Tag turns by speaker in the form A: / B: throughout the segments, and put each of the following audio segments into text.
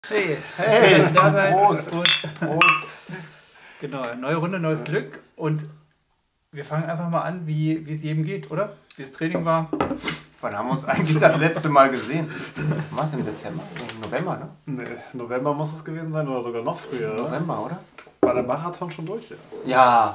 A: Hey, schön, dass
B: Hey,
A: ihr da seid.
B: Prost,
A: Und
B: Prost.
A: genau, neue Runde, neues
B: Ja.
A: Glück. Und wir fangen einfach mal an, wie es jedem geht, oder? Wie das Training war.
B: Wann haben wir uns eigentlich das letzte Mal gesehen? Was, im Dezember? Im November, ne?
C: Nee, November muss es gewesen sein oder sogar noch früher. Oder?
B: November, oder?
C: War der Marathon schon durch? Ja.
B: Ja.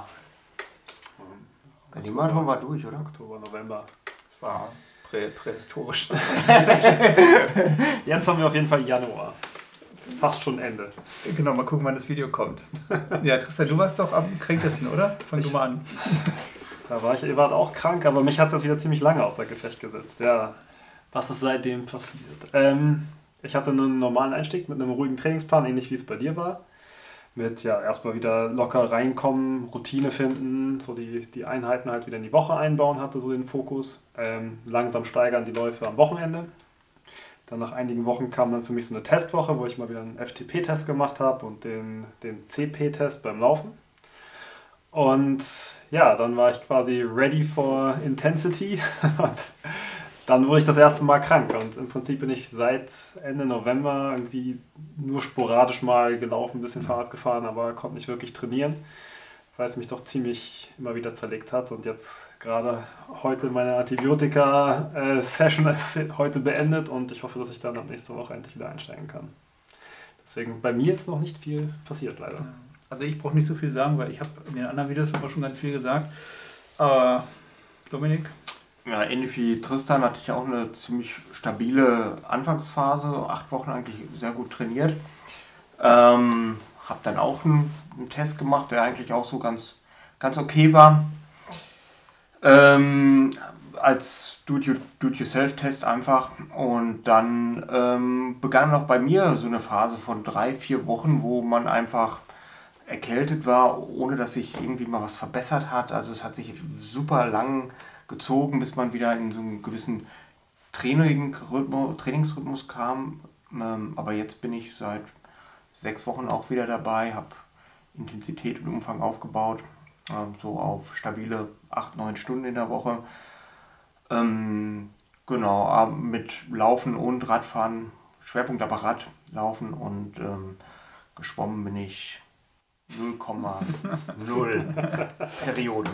B: Der Marathon war durch, oder?
C: Oktober, November.
A: Das war prähistorisch.
C: Jetzt haben wir auf jeden Fall Januar. Fast schon Ende.
A: Genau, mal gucken, wann das Video kommt. Ja, Tristan, du warst doch am kränkesten, oder? Fang du mal an.
C: Da war ich, ihr wart auch krank, aber mich hat es jetzt wieder ziemlich lange außer Gefecht gesetzt. Ja, was ist seitdem passiert? Ich hatte einen normalen Einstieg mit einem ruhigen Trainingsplan, ähnlich wie es bei dir war. Mit ja erstmal wieder locker reinkommen, Routine finden, so die Einheiten halt wieder in die Woche einbauen, hatte so den Fokus. Langsam steigern die Läufe am Wochenende. Dann nach einigen Wochen kam dann für mich so eine Testwoche, wo ich mal wieder einen FTP-Test gemacht habe und den CP-Test beim Laufen. Und ja, dann war ich quasi ready for intensity und dann wurde ich das erste Mal krank und im Prinzip bin ich seit Ende November irgendwie nur sporadisch mal gelaufen, ein bisschen Fahrrad gefahren, aber konnte nicht wirklich trainieren, weil es mich doch ziemlich immer wieder zerlegt hat und jetzt gerade heute meine Antibiotika-Session ist heute beendet und ich hoffe, dass ich dann ab nächster Woche endlich wieder einsteigen kann. Deswegen bei mir ist noch nicht viel passiert, leider.
A: Also ich brauche nicht so viel sagen, weil ich habe in den anderen Videos auch schon ganz viel gesagt. Dominik?
B: Ja, ähnlich wie Tristan hatte ich auch eine ziemlich stabile Anfangsphase. 8 Wochen eigentlich sehr gut trainiert. Habe dann auch einen Test gemacht, der eigentlich auch so ganz okay war. Als Do-it-yourself-Test einfach. Und dann begann noch bei mir so eine Phase von 3-4 Wochen, wo man einfach erkältet war, ohne dass sich irgendwie mal was verbessert hat. Also es hat sich super lang gezogen, bis man wieder in so einen gewissen Trainingsrhythmus kam. Aber jetzt bin ich seit 6 Wochen auch wieder dabei, habe Intensität und Umfang aufgebaut, so auf stabile 8-9 Stunden in der Woche. Genau, mit Laufen und Radfahren, Schwerpunkt aber Radlaufen und geschwommen bin ich 0,0 Periode.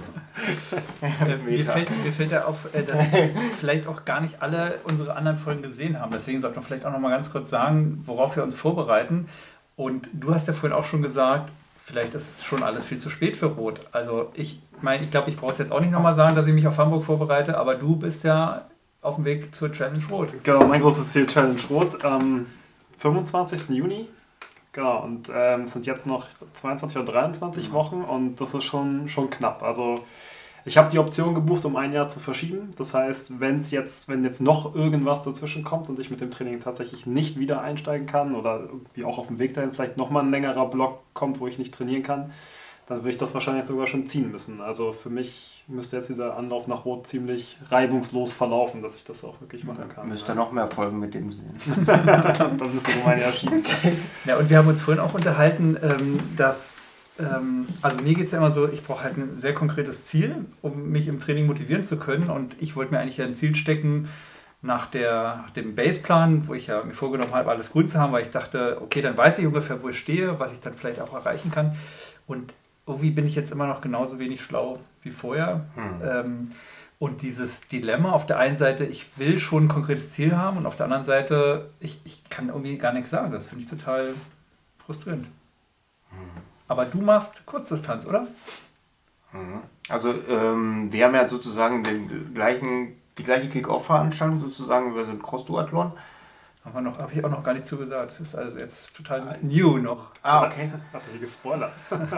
A: Mir fällt da auf, dass vielleicht auch gar nicht alle unsere anderen Folgen gesehen haben. Deswegen sollten wir vielleicht auch noch mal ganz kurz sagen, worauf wir uns vorbereiten. Und du hast ja vorhin auch schon gesagt, vielleicht ist schon alles viel zu spät für Rot. Also ich meine, ich glaube, ich brauche es jetzt auch nicht noch mal sagen, dass ich mich auf Hamburg vorbereite, aber du bist ja auf dem Weg zur Challenge Rot.
C: Genau, mein großes Ziel Challenge Rot am 25. Juni. Genau, und es sind jetzt noch 22 oder 23 Wochen und das ist schon knapp. Also ich habe die Option gebucht, um ein Jahr zu verschieben. Das heißt, wenn jetzt noch irgendwas dazwischen kommt und ich mit dem Training tatsächlich nicht wieder einsteigen kann oder irgendwie auch auf dem Weg dahin vielleicht nochmal ein längerer Block kommt, wo ich nicht trainieren kann, dann würde ich das wahrscheinlich sogar schon ziehen müssen. Also für mich müsste jetzt dieser Anlauf nach Rot ziemlich reibungslos verlaufen, dass ich das auch wirklich machen kann.
B: Müsste noch mehr Folgen mit dem sehen.
C: Dann müsste ich um ein Jahr schieben.
A: Ja, und wir haben uns vorhin auch unterhalten, dass, also mir geht es ja immer so, ich brauche halt ein sehr konkretes Ziel, um mich im Training motivieren zu können. Und ich wollte mir eigentlich ein Ziel stecken nach dem Baseplan, wo ich ja mir vorgenommen habe, alles grün zu haben, weil ich dachte, okay, dann weiß ich ungefähr, wo ich stehe, was ich dann vielleicht auch erreichen kann. Und irgendwie bin ich jetzt immer noch genauso wenig schlau wie vorher. Und dieses Dilemma auf der einen Seite, ich will schon ein konkretes Ziel haben und auf der anderen Seite, ich kann irgendwie gar nichts sagen. Das finde ich total frustrierend. Aber du machst Kurzdistanz, oder?
B: Also wir haben ja sozusagen die gleiche Kick-Off-Veranstaltung sozusagen über so ein Cross-Duathlon.
A: Habe ich auch noch gar nicht zugesagt. Das ist also jetzt total new noch.
B: Ah, okay.
C: Hat er gespoilert.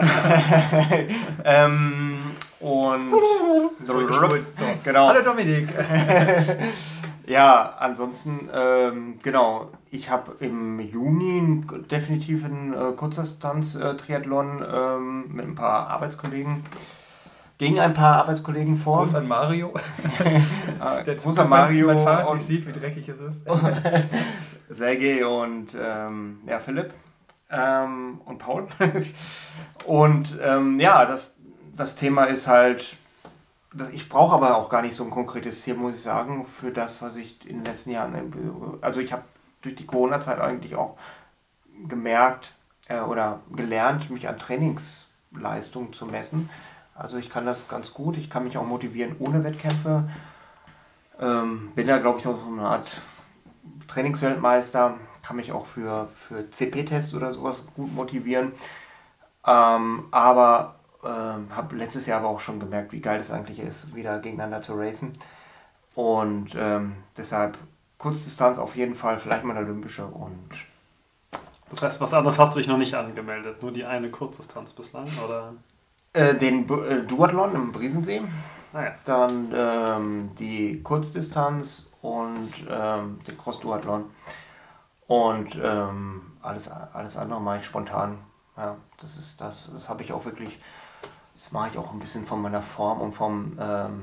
B: Und
A: So.
B: genau.
A: Hallo Dominik.
B: Ja, ansonsten, genau, ich habe im Juni definitiv einen Kurzdistanz-Triathlon mit ein paar Arbeitskollegen, gegen ein paar Arbeitskollegen vor.
A: Gruß an Mario. Der
B: Gruß an Mario
A: mein Fahrrad
B: und
A: nicht sieht, wie dreckig es ist.
B: Sergej und ja, Philipp und Paul. Und ja, das Thema ist halt, ich brauche aber auch gar nicht so ein konkretes Ziel, muss ich sagen, für das, was ich in den letzten Jahren, also ich habe durch die Corona-Zeit eigentlich auch gemerkt oder gelernt, mich an Trainingsleistung zu messen. Also ich kann das ganz gut, ich kann mich auch motivieren ohne Wettkämpfe. Bin da, glaube ich, so eine Art Trainingsweltmeister, kann mich auch für CP-Tests oder sowas gut motivieren. Aber habe letztes Jahr aber auch schon gemerkt, wie geil es eigentlich ist, wieder gegeneinander zu racen. Und deshalb Kurzdistanz auf jeden Fall, vielleicht mal eine olympische. Und
C: das heißt, was anderes hast du dich noch nicht angemeldet? Nur die eine Kurzdistanz bislang? Oder?
B: Den Duathlon im Briesensee.
C: Ah, ja.
B: Dann die Kurzdistanz und den Cross-Duathlon. Und alles andere mache ich spontan. Ja, das habe ich auch wirklich, das mache ich auch ein bisschen von meiner Form und vom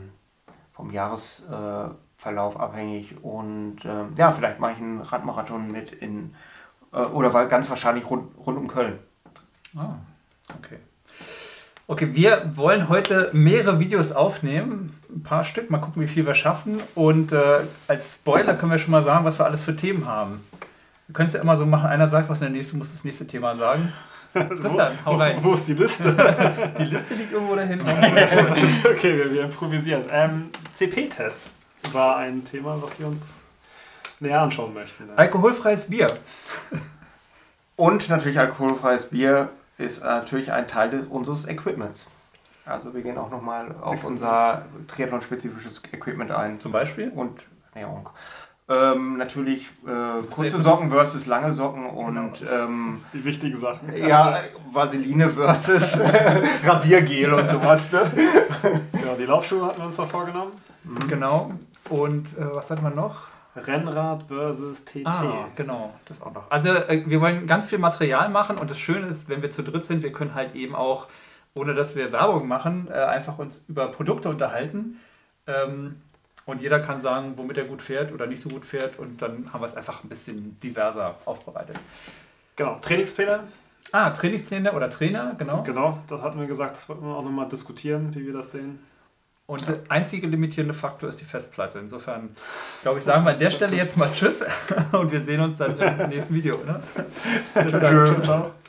B: Jahresverlauf abhängig. Und ja, vielleicht mache ich einen Radmarathon mit oder ganz wahrscheinlich rund um Köln.
A: Ah, okay. Okay, wir wollen heute mehrere Videos aufnehmen, ein paar Stück, mal gucken, wie viel wir schaffen. Und als Spoiler können wir schon mal sagen, was wir alles für Themen haben. Wir können es ja immer so machen, einer sagt was, der nächste muss das nächste Thema sagen. Tristan, hau rein.
C: Wo ist die Liste?
A: Die Liste liegt irgendwo da hinten.
C: Okay, wir improvisieren. CP-Test war ein Thema, was wir uns näher anschauen möchten.
A: Alkoholfreies Bier.
B: Und natürlich alkoholfreies Bier ist natürlich ein Teil unseres Equipments. Also wir gehen auch nochmal auf unser Triathlon-spezifisches Equipment ein.
A: Zum Beispiel?
B: Und Ernährung. Natürlich kurze Socken versus lange Socken und
C: die wichtigen Sachen.
B: Ja, Vaseline versus Rasiergel und sowas. Ne?
C: Genau, die Laufschuhe hatten wir uns da vorgenommen.
A: Mhm. Genau. Und was hatten wir noch?
C: Rennrad versus TT.
A: Ah, genau, das auch noch. Also wir wollen ganz viel Material machen und das Schöne ist, wenn wir zu dritt sind, wir können halt eben auch, ohne dass wir Werbung machen, einfach uns über Produkte unterhalten. Und jeder kann sagen, womit er gut fährt oder nicht so gut fährt. Und dann haben wir es einfach ein bisschen diverser aufbereitet.
C: Genau, Trainingspläne.
A: Trainingspläne oder Trainer, genau.
C: Genau, das hatten wir gesagt, das wollten wir auch nochmal diskutieren, wie wir das sehen.
A: Und der einzige limitierende Faktor ist die Festplatte. Insofern, glaube ich, sagen wir an der Stelle jetzt mal Tschüss und wir sehen uns dann im nächsten Video. Ne? Bis dann. Ciao, ciao.